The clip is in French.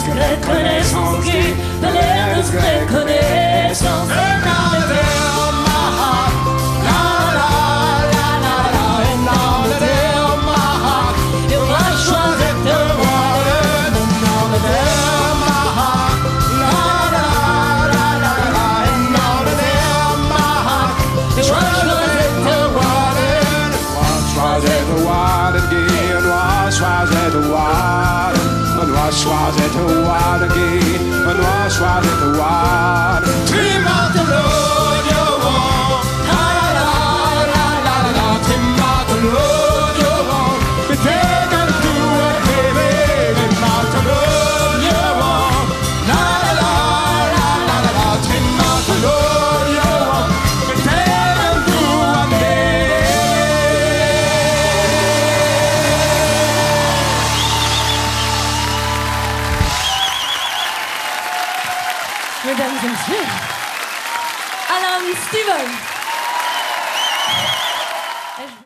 discrète connaissance qui de l'air discrète connaissance. And now the day of my heart, la la la la la, and now the day of my heart, et moi je choisis de voir le nom de day of my heart, la la la la la, and now the day of my heart, et moi je choisis de voir le choisit the water again, choisit the water, choisit the water again, choisit the water. Dream of the road you want, la la la la la la. Dream of the road you want, be taken to it, baby. Dream of the road you want, la la la la la la. Dream of the road you want, be taken to one day. Mesdames et messieurs, Alan Stevens.